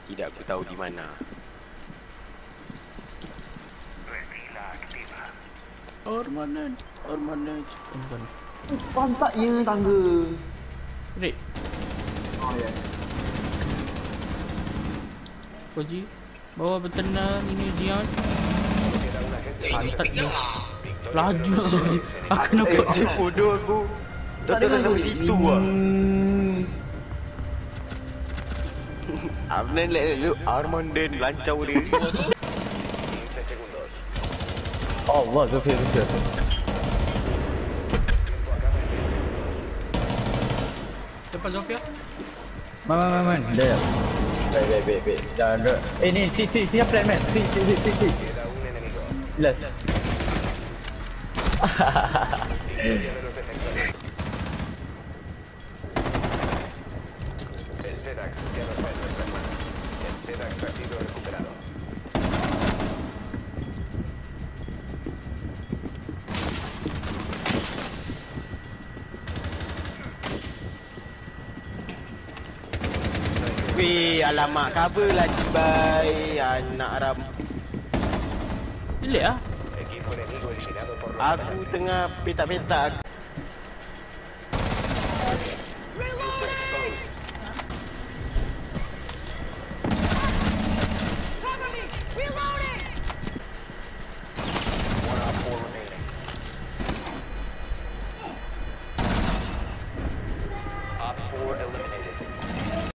Tidak aku tahu di mana. Ormanen. Bukan. Pantat yang tangga. Red. Oh ya. Koji. Bawa bertenang ini Zion. Pantat dia. Laju sekali. Aku nampak. Bodoh aku. Tak tahu sampai situ lah. Abnan lu Armanden lancau dia. Allah, okey. Lepas Zofia. Man. Dia. Baik. Jangan. Ni siap plan man. Si. Last. Weh, alamak cover lagi bye. Anak Ram. Delete ah. Aku tengah petak-petak.